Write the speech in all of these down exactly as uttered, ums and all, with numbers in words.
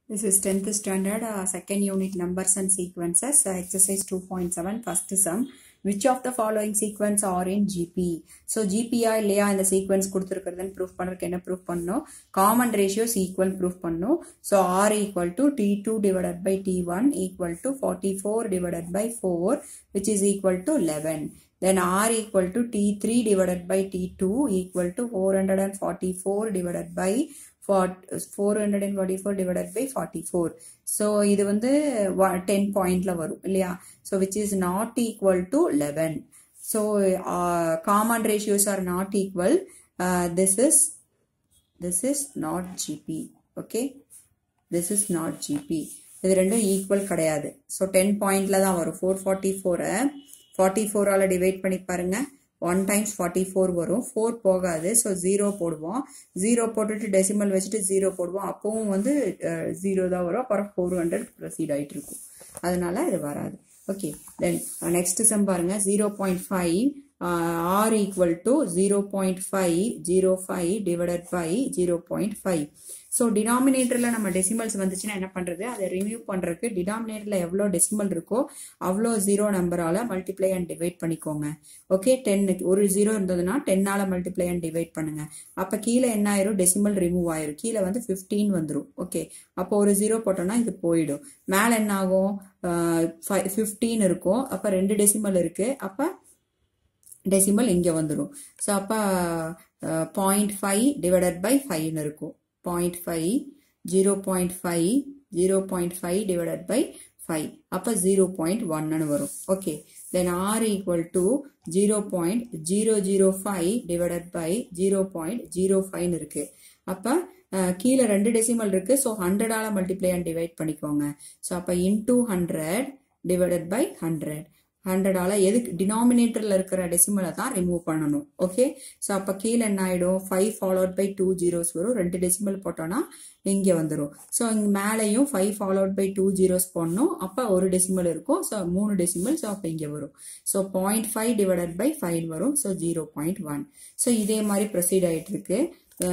This is tenth standard, uh, second unit numbers and sequences, uh, exercise two point seven, first sum. Which of the following sequence are in G P? So G P I இல்லையா இந்த sequence கொடுத்திருக்கிறதுன்னு proof பண்ணுறதுக்கு என்ன proof பண்ணணும்? Common ratios equal proof பண்ணணும். So R equal to T two divided by T one equal to forty-four divided by four, which is equal to eleven. Then R equal to T three divided by T two equal to four hundred forty-four divided by four hundred forty-four divided by forty-four. So இது வந்து ten pointல வரும் இல்லையா? So which is not equal to eleven. So uh, common ratios are not equal. Uh, this is this is not G P. Okay. This is not G P. இது ரெண்டும் equal கிடையாது. So ten pointல தான் வரும். four forty-four forty-four ஆல divide பண்ணி பாருங்க. one times forty-four வரும். four போகாது. So zero போடுவோம். zero போட்டுட்டு decimal வச்சுட்டு zero போடுவோம். அப்பவும் வந்து zero தான் வரும். அப்புறம் four hundred proceed ஆயிட்டு இருக்கும். அதனால இது வராது. Okay. Then uh, next sum பாருங்க. zero point five uh, R equal to zero point five zero five divided by zero point five. So denominatorல நம்ம decimals வந்துச்சுன்னா என்ன பண்றது? அதை remove பண்றதுக்கு denominatorல எவ்வளோ decimal இருக்கோ அவ்வளோ zero நம்பரால multiply and divide பண்ணிக்கோங்க. ஓகே, ten ஒரு zero இருந்ததுன்னா ten ஆல multiply and divide பண்ணுங்க. அப்ப கீழே என்ன ஆயிரும்? decimal remove ஆயிரும். கீழே வந்து fifteen வந்துரும். ஓகே, அப்போ ஒரு zero போட்டோம்னா இது போயிடும். மேல என்ன ஆகும்? fifteen இருக்கும். அப்ப ரெண்டு decimal இருக்கு. அப்ப decimal இங்க வந்துரும். So அப்ப zero point five divided by five இருக்கும். zero point five, zero point five, zero point five divided by five. அப்ப zero point one னு வரும். Okay. Then R equal to zero point zero zero five divided by zero point zero five னு இருக்கு. அப்ப கீழே ரெண்டு decimal இருக்கு. So one hundred ஆல multiply and divide பண்ணிக்கோங்க. So அப்ப into one hundred divided by one hundred. one hundred ஆல எதுக்கு டினாமினேட்டர்ல இருக்கிற டெசிமலை தான் ரிமூவ் பண்ணணும். ஓகே, ஸோ அப்போ கீழே என்ன ஆயிடும்? five followed by two zeros வரும். ரெண்டு டெசிமல் போட்டோம்னா இங்கே வந்துடும். ஸோ இங்கே மேலேயும் five followed by two zeros போடணும். அப்போ ஒரு டெசிமல் இருக்கும். ஸோ மூணு டெசிமல். ஸோ அப்போ இங்கே வரும். So point five divided by five வரும். So zero point one. So இதே மாதிரி ப்ரொசீட் ஆகிட்டு இருக்கு.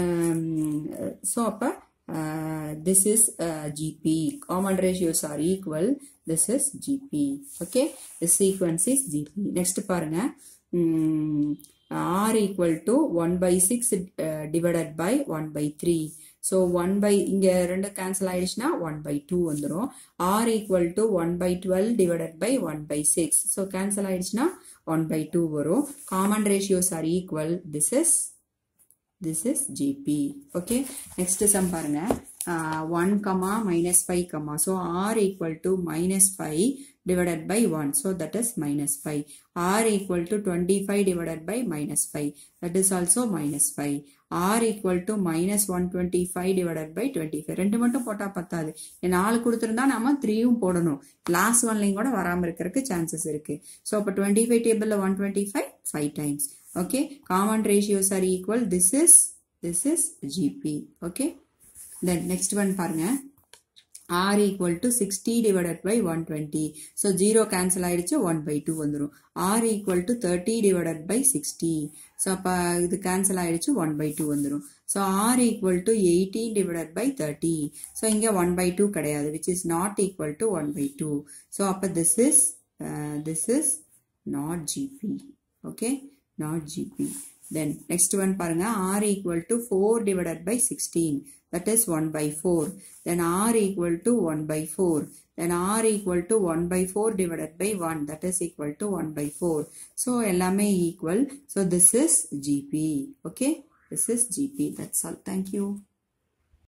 ஸோ அப்போ Uh, this is uh, G P. Common ratios are equal. This is G P. Okay. The sequence is G P. Next பாருங்க. Um, R equal to one by six uh, divided by one by three. So one by இங்க ரெண்டு cancel ஆயிடுச்சுனா one by two வந்துரும். R equal to one by twelve divided by one by six. So cancel ஆயிடுச்சுனா one by two வரும். Common ratios are equal. This is This is G P. Okay. Next sum பாருங்க. Uh, one comma minus five comma. So R equal to minus five divided by one. So that is minus five. R equal to twenty-five divided by minus five. That is also minus five. R equal to minus one hundred twenty-five divided by twenty-five. ரெண்டு மட்டும் போட்டா பத்தாது. நாலு கொடுத்திருந்தா நாம த்ரீயும் போடணும். Last ஒன்லையும் கூட வராம இருக்கிறதுக்கு சான்சஸ் இருக்கு. So அப்ப twenty-five டேபிள்ல one hundred twenty-five five times. Okay, common ratios are equal. This is this is G P. Okay, then next one பாருங்க. R equal to sixty divided by one hundred twenty. So zero cancel ஆயிடுச்சு. one by two வந்துரும். R equal to thirty divided by sixty. So அப்ப இது cancel ஆயிடுச்சு. one by two வந்துரும். So R equal to eighteen divided by thirty. So இங்க one by two கிடையாது, which is not equal to one by two. So அப்ப this is uh, this is not G P. Okay, not G P. Then next one பாருங்க. R equal to four divided by sixteen. That is one by four. Then R equal to one by four. Then R equal to one by four divided by one. That is equal to one by four. So எல்லாமே equal. So this is G P. Okay. This is G P. That's all. Thank you.